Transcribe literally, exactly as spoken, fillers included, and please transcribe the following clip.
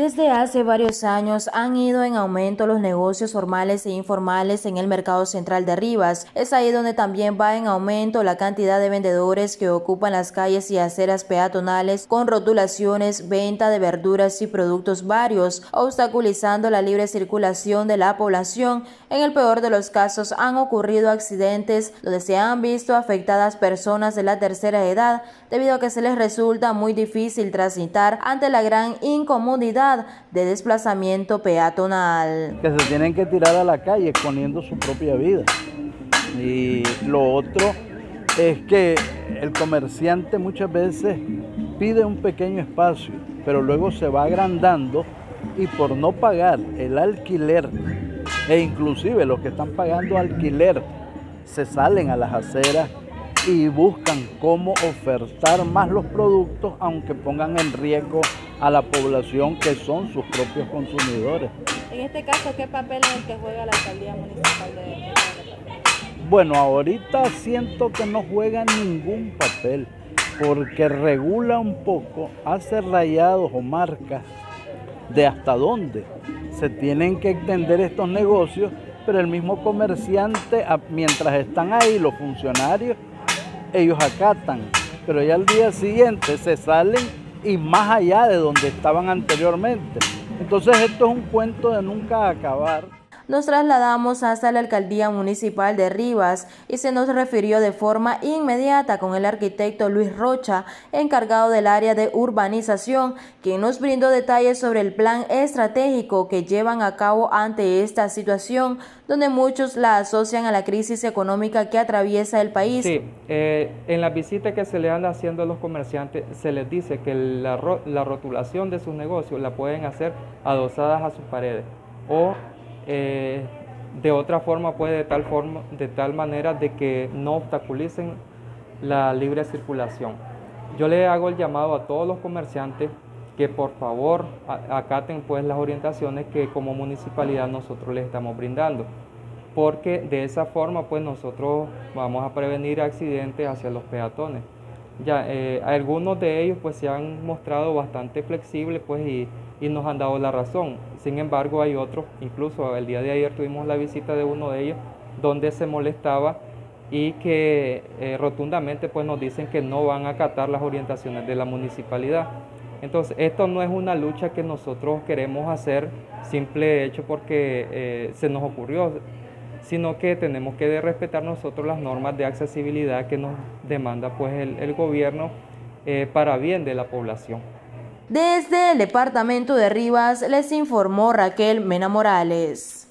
Desde hace varios años han ido en aumento los negocios formales e informales en el mercado central de Rivas. Es ahí donde también va en aumento la cantidad de vendedores que ocupan las calles y aceras peatonales con rotulaciones, venta de verduras y productos varios, obstaculizando la libre circulación de la población. En el peor de los casos han ocurrido accidentes donde se han visto afectadas personas de la tercera edad debido a que se les resulta muy difícil transitar ante la gran incomodidad de desplazamiento peatonal. Que se tienen que tirar a la calle exponiendo su propia vida. Y lo otro es que el comerciante muchas veces pide un pequeño espacio, pero luego se va agrandando y por no pagar el alquiler, e inclusive los que están pagando alquiler, se salen a las aceras y buscan cómo ofertar más los productos, aunque pongan en riesgo a la población que son sus propios consumidores. En este caso, ¿qué papel es el que juega la alcaldía municipal de Departamento? Bueno, ahorita siento que no juega ningún papel, porque regula un poco, hace rayados o marcas de hasta dónde se tienen que extender estos negocios, pero el mismo comerciante, mientras están ahí los funcionarios, ellos acatan, pero ya al día siguiente se salen y más allá de donde estaban anteriormente. Entonces esto es un cuento de nunca acabar. Nos trasladamos hasta la alcaldía municipal de Rivas y se nos refirió de forma inmediata con el arquitecto Luis Rocha, encargado del área de urbanización, quien nos brindó detalles sobre el plan estratégico que llevan a cabo ante esta situación, donde muchos la asocian a la crisis económica que atraviesa el país. Sí, eh, en las visitas que se le anda haciendo a los comerciantes, se les dice que la, ro la rotulación de sus negocios la pueden hacer adosadas a sus paredes o Eh, de otra forma, pues de tal forma, de tal manera de que no obstaculicen la libre circulación. Yo le hago el llamado a todos los comerciantes que por favor acaten pues las orientaciones que como municipalidad nosotros les estamos brindando, porque de esa forma pues nosotros vamos a prevenir accidentes hacia los peatones. Ya, eh, algunos de ellos pues se han mostrado bastante flexibles pues y, y nos han dado la razón. Sin embargo, hay otros, incluso el día de ayer tuvimos la visita de uno de ellos donde se molestaba y que eh, rotundamente pues nos dicen que no van a acatar las orientaciones de la municipalidad. Entonces, esto no es una lucha que nosotros queremos hacer simple hecho porque eh, se nos ocurrió, sino que tenemos que respetar nosotros las normas de accesibilidad que nos demanda pues el, el gobierno eh, para bien de la población. Desde el departamento de Rivas les informó Raquel Mena Morales.